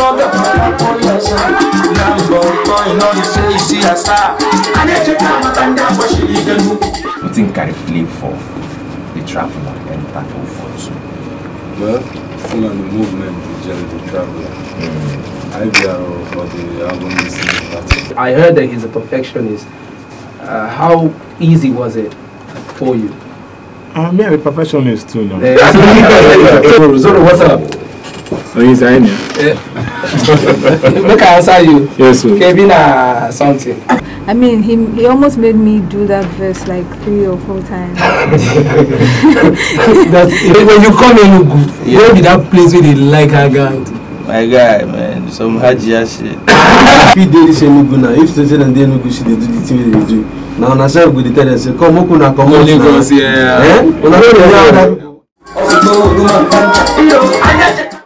What think I feel for the traveler and that for too? Well, full on the movement, the traveler. IBR for the album listening party. I heard that he's a perfectionist. How easy was it for you? I'm a perfectionist too now. Zoro, what's up? Oh, he's in here. Look, I answer you. Yes, sir. Kevin, something. I mean, he almost made me do that verse like 3 or 4 times. When you come in, where be that place where they like her guy? My guy, man, some Hajia shit. If you do this now, if they say that they no good shit, they do the thing they do. Now, na say we tell them say, come on, come on, Lagos, yeah. Eh?